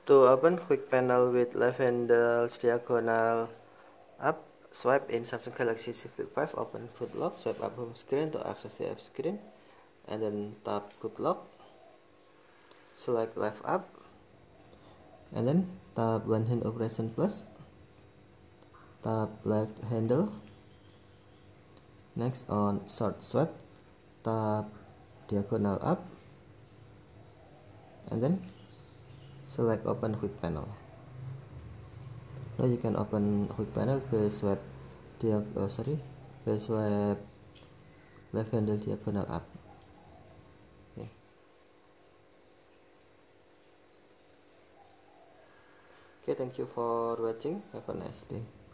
To open quick panel with left handle diagonal up, swipe in Samsung Galaxy Z Flip 5, open Good Lock, swipe up home screen to access the app screen, and then tap Good Lock, select left up, and then tap one hand operation plus, tap left handle. Next on short swipe, tap diagonal up, and then select open quick panel. Now you can open quick panel by swipe swipe left handle diagonal up. Okay, thank you for watching. Have a nice day.